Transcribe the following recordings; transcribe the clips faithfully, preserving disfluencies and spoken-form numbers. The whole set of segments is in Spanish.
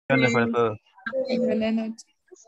para todos. Buenas noches.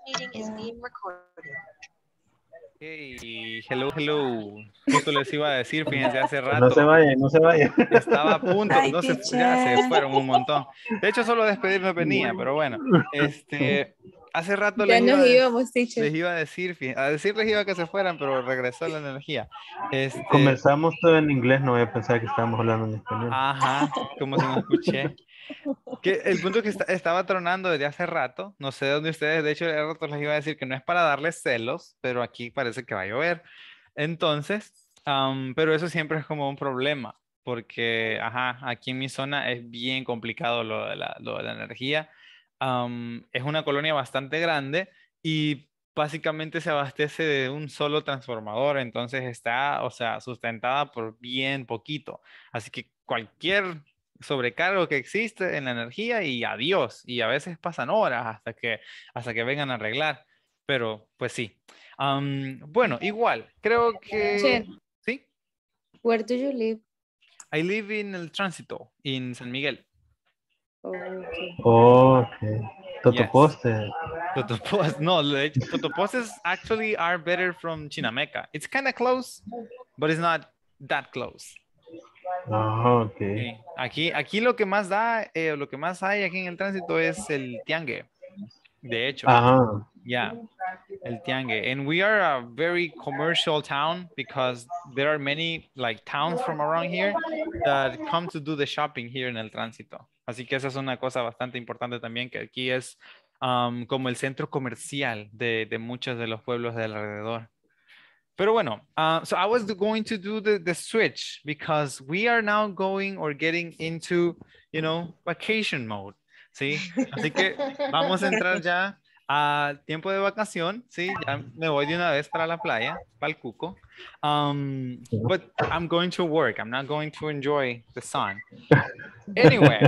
Hey, hello, hello. Justo les iba a decir, fíjense, hace rato. No se vayan, no se vayan. Estaba a punto, Bye, no se, teacher. ya se fueron un montón. De hecho, solo despedirme venía, pero bueno. Este, hace rato Ya les iba, nos a- íbamos, teacher. les iba a decir, fí- a decirles iba que se fueran, pero regresó la energía. Este, Comenzamos todo en inglés, no voy a pensar que estábamos hablando en español. ajá, como si no escuché. Que el punto es que esta- estaba tronando desde hace rato, no sé dónde ustedes, de hecho, hace rato les iba a decir que no es para darles celos, pero aquí parece que va a llover. Entonces, am, pero eso siempre es como un problema, porque, ajá, aquí en mi zona es bien complicado lo de la, lo de la energía. Am, es una colonia bastante grande y básicamente se abastece de un solo transformador, entonces está, o sea, sustentada por bien poquito. Así que cualquier sobrecargo que existe en la energía y adiós. Y a veces pasan horas hasta que, hasta que vengan a arreglar. Pero pues sí. Am, bueno, igual, creo que... Teacher, Sí, where do you live? I live in El Tránsito, in San Miguel. Okay. Ok. Yes. Totoposte. Totopos, no, de hecho, Totoposes actually are better from Chinameca. It's kind of close, but it's not that close. Ajá, ok. Sí. Aquí, aquí lo que más da, eh, lo que más hay aquí en el tránsito es el tiangue, de hecho. Ajá. Yeah, el tiangue. And we are a very commercial town because there are many like towns from around here that come to do the shopping here en el tránsito. Así que esa es una cosa bastante importante también, que aquí es um, como el centro comercial de, de muchos de los pueblos de alrededor. Pero bueno, uh, so I was going to do the, the switch because we are now going or getting into, you know, vacation mode, ¿sí? Así que vamos a entrar ya a tiempo de vacación, ¿sí? Ya me voy de una vez para la playa, para el Cuco. Um, but I'm going to work. I'm not going to enjoy the sun. Anyway,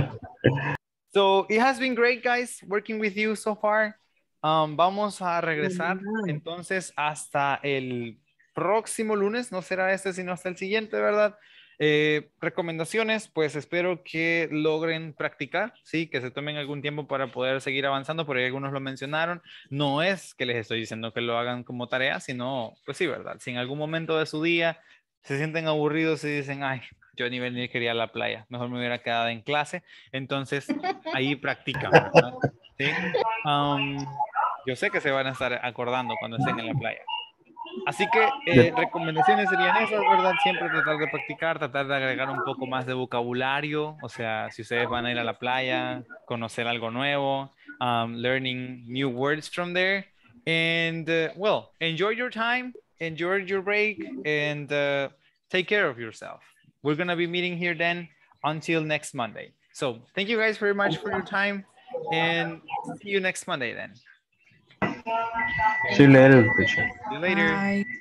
so it has been great, guys, working with you so far. Um, vamos a regresar entonces hasta el próximo lunes, no será este sino hasta el siguiente, ¿verdad? Eh, recomendaciones, pues espero que logren practicar, sí, que se tomen algún tiempo para poder seguir avanzando, porque algunos lo mencionaron. No es que les estoy diciendo que lo hagan como tarea, sino, pues sí, ¿verdad? Si en algún momento de su día se sienten aburridos y dicen, ay, yo ni venir quería a la playa, mejor me hubiera quedado en clase, entonces ahí practican, ¿verdad? ¿Sí? Um, yo sé que se van a estar acordando cuando estén en la playa. Así que eh, recomendaciones serían esas, ¿verdad? Siempre tratar de practicar, tratar de agregar un poco más de vocabulario, o sea, si ustedes van a ir a la playa, conocer algo nuevo, um, learning new words from there, and uh, well, enjoy your time, enjoy your break, and uh, take care of yourself. We're gonna be meeting here then until next Monday. So thank you guys very much for your time, and see you next Monday then. See you later, teacher. See you later. Bye.